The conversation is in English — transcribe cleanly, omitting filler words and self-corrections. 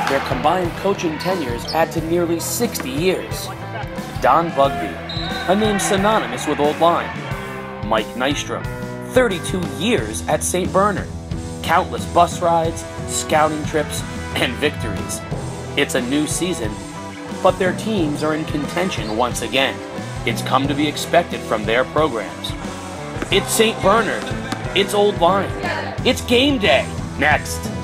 Their combined coaching tenures add to nearly 60 years. Don Bugby, a name synonymous with Old Lyme. Mike Nystrom, 32 years at St. Bernard. Countless bus rides, scouting trips, and victories. It's a new season, but their teams are in contention once again. It's come to be expected from their programs. It's St. Bernard. It's Old Lyme. It's game day. Next.